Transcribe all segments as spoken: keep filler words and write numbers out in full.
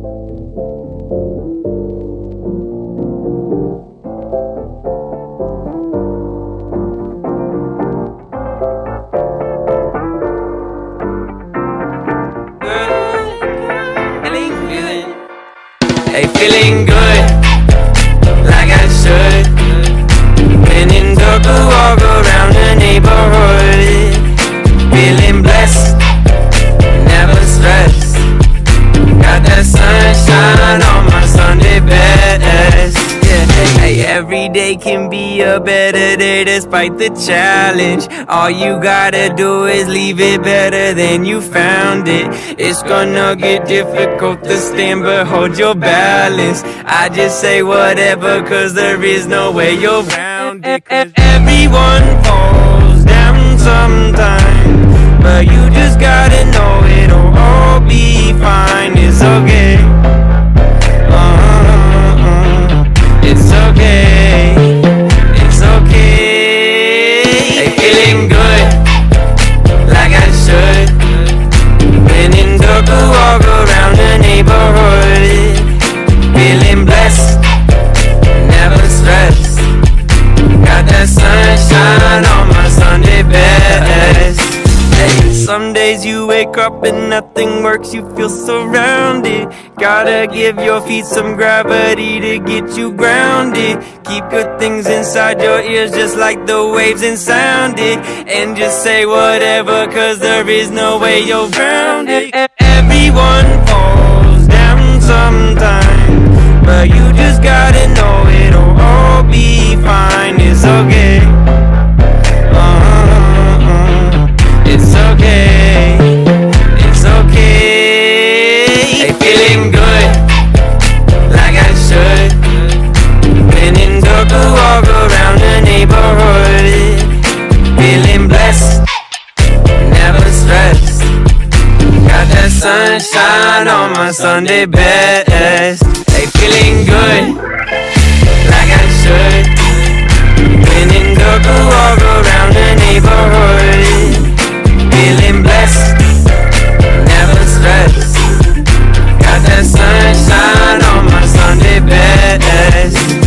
Hey, feeling good, like I should. When in dark, I walk around the neighborhood. Feeling blessed, never stressed. Got that sunshine on my Sunday best. Yeah, hey, every day can be a better day despite the challenge. All you gotta do is leave it better than you found it. It's gonna get difficult to stand, but hold your balance. I just say whatever, cause there is no way you're around it. Cause everyone falls down sometime, but you just gotta know it'll all be fine. It's okay. Uh-uh-uh. It's okay. It's okay. Hey, feeling good, like I should. When in dark, I walk around the neighborhood. Feeling blessed, never stressed. Got that sunshine on my Sunday best. Hey, some days you wake up and nothing works, you feel surrounded. Gotta give your feet some gravity to get you grounded. Keep good things inside your ears just like the waves and sound it. And just say whatever, cause there is no way you're grounded. Everyone falls down sometime, but you just gotta know it'll all be fine. It's okay. Uh-uh-uh. It's okay. It's okay. Hey, feeling good, like I should. When in dark, I walk around the neighborhood. Feeling blessed, never stressed. Got that sunshine on my Sunday best. Hey, feeling good, like I should. When in dark, I walk around the neighborhood. Feeling blessed, never stressed. Got that sunshine on my Sunday best.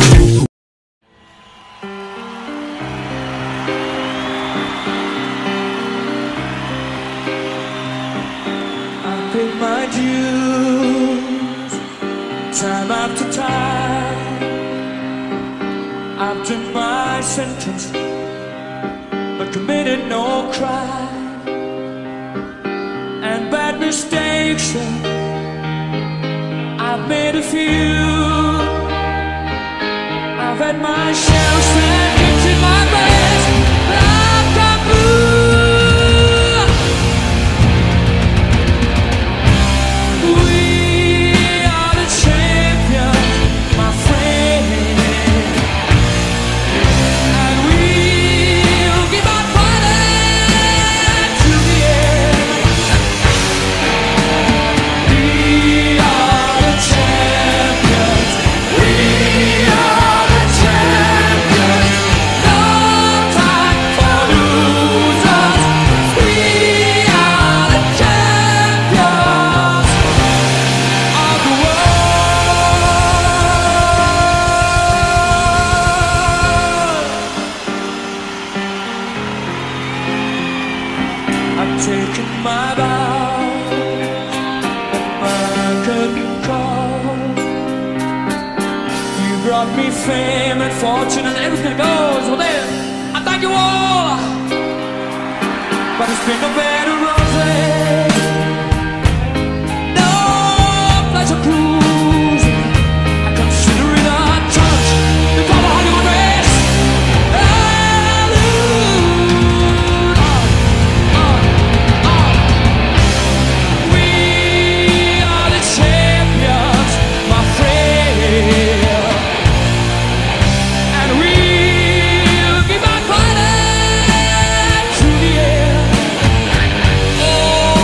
I paid my dues, time after time. I've done my sentence, but committed no crime. And bad mistakes, I've made a few. I've had my shells and kicked in my breast like a blue. We are the champions, my friend, and we'll keep on fighting to the end. We are the champions. We are the champions. No time for losers. We are the champions of the world. I've taken my vows, my curtain call. You brought me fame and fortune and everything goes. Well then, I thank you all, but it's been a better roses. No pleasure cruising. I consider it a touch before the Hollywood race. We are the champions, my friend, and we'll keep on fighting to the end. Oh,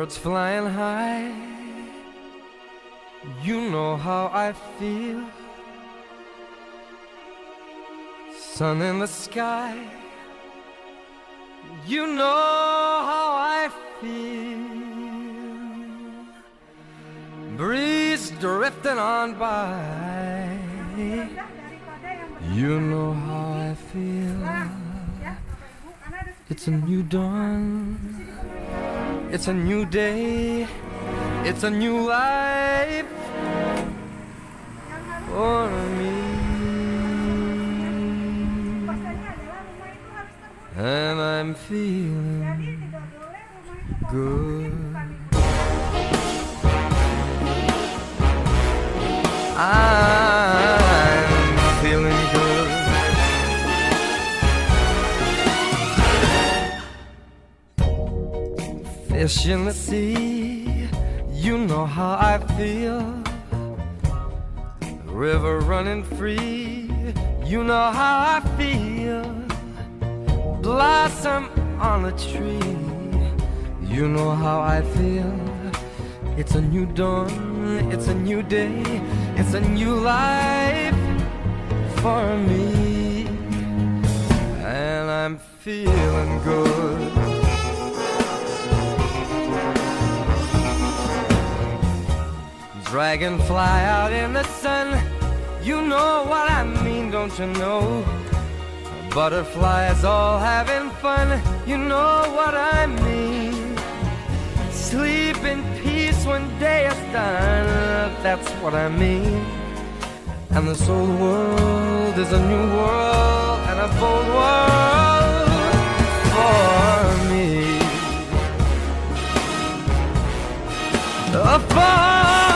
birds flying high. You know how I feel. Sun in the sky. You know how I feel. Breeze drifting on by. You know how I feel. It's a new dawn. It's a new day. It's a new life for me. And I'm feeling good. I'm feeling good. Fish in the sea, you know how I feel. River running free, you know how I feel. Blossom on a tree, you know how I feel. It's a new dawn, it's a new day, it's a new life for me. And I'm feeling good. Dragonfly out in the sun, you know what I mean, don't you know? Butterflies all having fun, you know what I mean. Sleep in peace when day is done, that's what I mean. And this old world is a new world and a bold world for me. For me.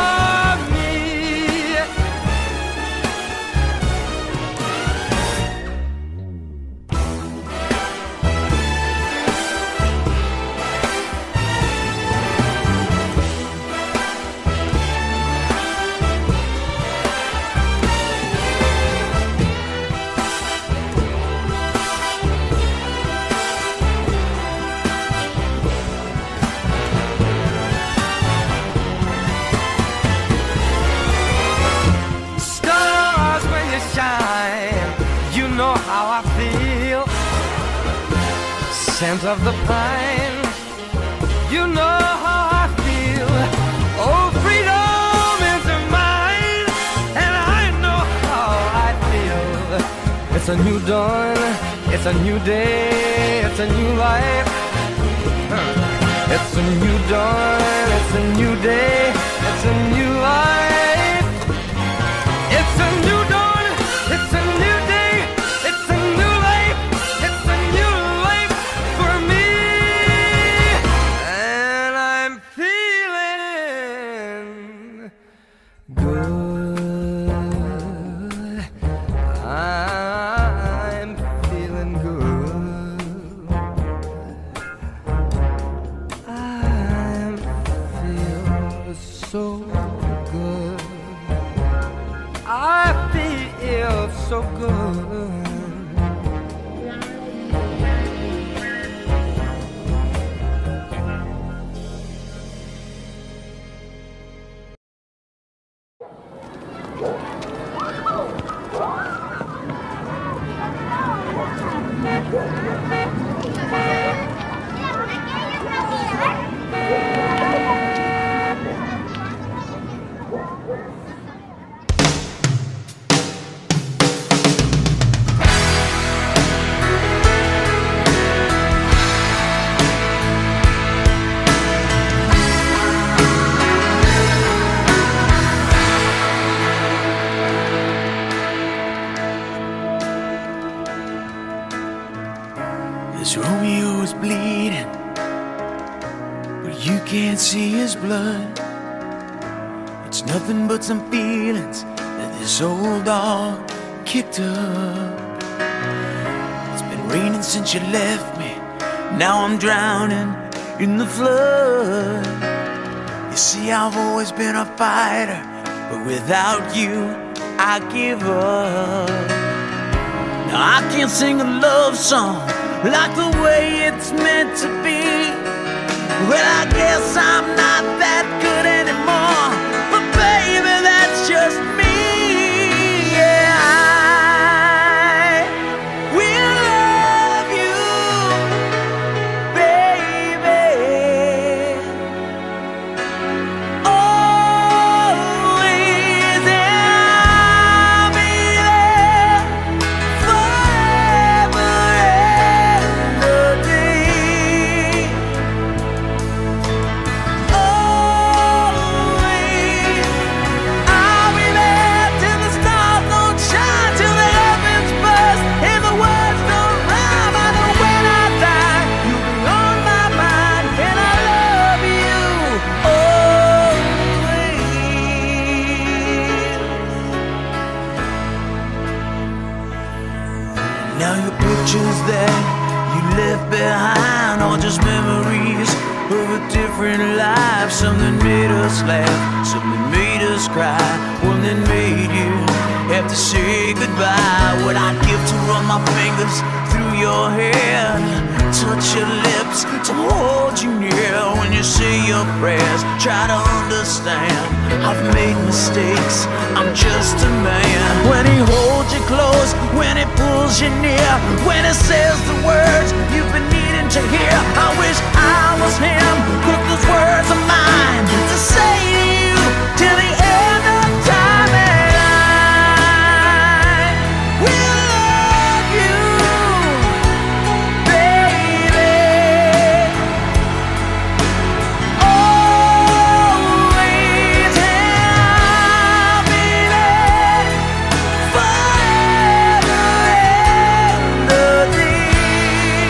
Scent of the pine, you know how I feel. Oh, freedom is mine, and I know how I feel. It's a new dawn, it's a new day, it's a new life. It's a new dawn, it's a new day, it's a new life. It's a new dawn, it's a new day, it's a new life. It's a new life for me. And I'm feeling good. I'm feeling good. I'm feeling so good. I feel so good. This Romeo is bleeding, but you can't see his blood. It's nothing but some feelings that this old dog kicked up. It's been raining since you left me, now I'm drowning in the flood. You see, I've always been a fighter, but without you, I give up. Now I can't sing a love song like the way it's meant to be Well, I guess I'm not that good anymore, but baby, that's just me. Yeah, I will love you, baby, always, and I'll be there forever and a day. Always, I'll be there till the stars don't shine, till the heavens burst and the words don't rhyme. I know when I die, you'll be on my mind, and I love you always. Now your pictures that you left behind are just memories of a different life. Something made us laugh, something made us cry, one that made you have to say goodbye. What I'd give to run my fingers through your hair, touch your lips, to hold you near when you say your prayers. Try to understand, I've made mistakes, I'm just a man. When he holds you close, when he pulls you near, when he says the words you've been needing to hear, I wish I was him, but those words are mine to say to you till the end of time. And I will love you, baby, always, and I'll be there forever and a day.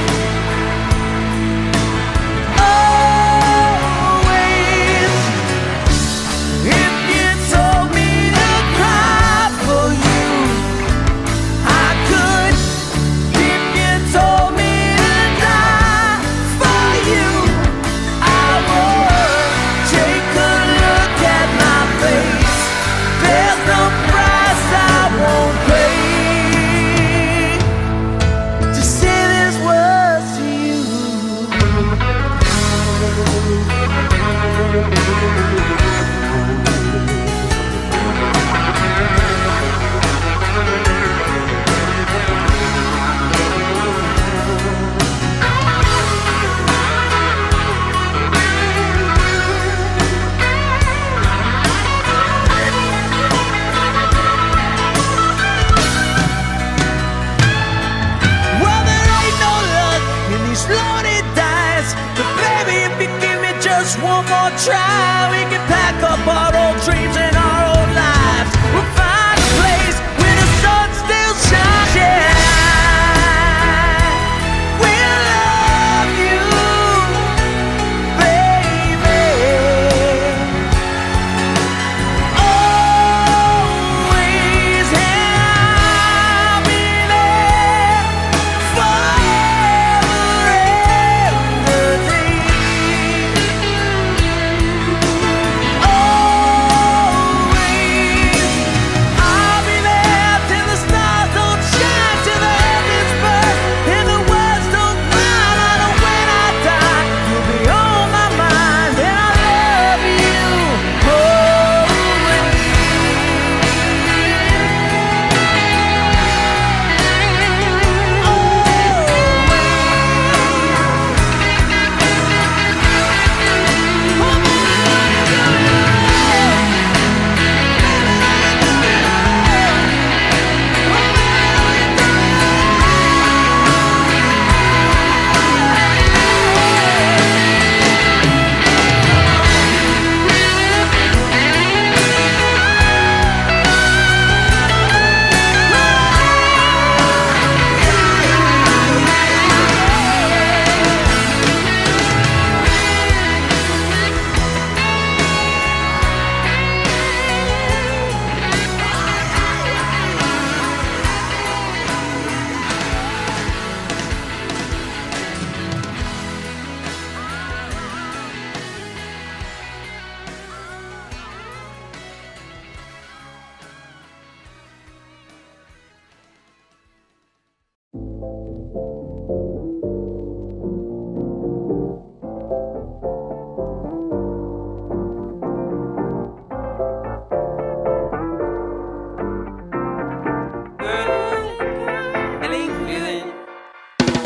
Always, if you told me to cry for you, I could. If you told me to die for you, I would. Take a look at my face, there's no price I won't pay to say these words to you. Well, there ain't no luck in these lonely days, but baby, if you give me just one more try, we can pack up our old dreams and our old lives. We'll find a place where the sun still shines. Yeah, we'll love you, baby, always, and I'll be there forever and a day.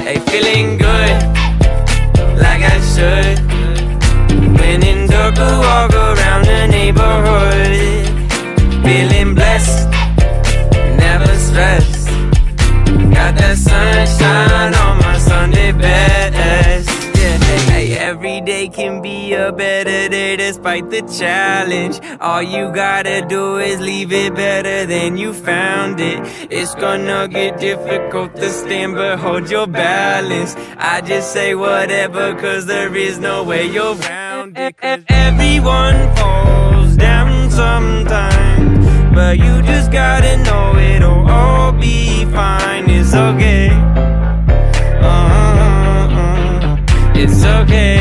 Hey, feeling good, like I should. When in dark, walk around the neighborhood. Feeling blessed, never stressed. Got that sunshine on my Sunday best. Yeah, hey, every day can be a better day despite the challenge. All you gotta do is leave it better than you found it. It's gonna get difficult to stand, but hold your balance. I just say whatever, cause there is no way you're around it. Everyone falls down sometimes, but you just gotta know it'll all be fine. It's okay. Uh, uh, uh, it's okay.